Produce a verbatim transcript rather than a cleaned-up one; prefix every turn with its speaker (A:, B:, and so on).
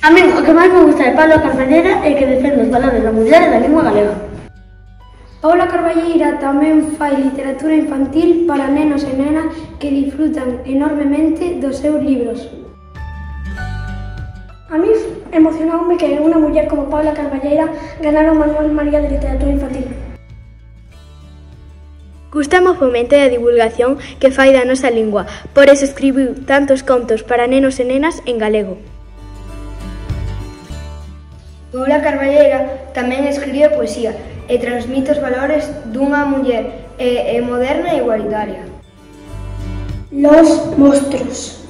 A: A min o que máis me gusta de Paula Carballeira é que defende os valores da muller e da lingua galega.
B: Paula Carballeira tamén fai literatura infantil para nenos e nenas que disfrutan enormemente dos seus libros.
C: A mí emocionoume que unha muller como Paula Carballeira ganara o Manuel María de Literatura Infantil.
D: Gústame o fomento e a divulgación que fai da nosa lingua, por eso escribiu tantos contos para nenos e nenas en galego.
E: Paula Carballeira tamén escribe poesía e transmite os valores dunha muller e, e moderna e igualitaria.
C: Los monstruos.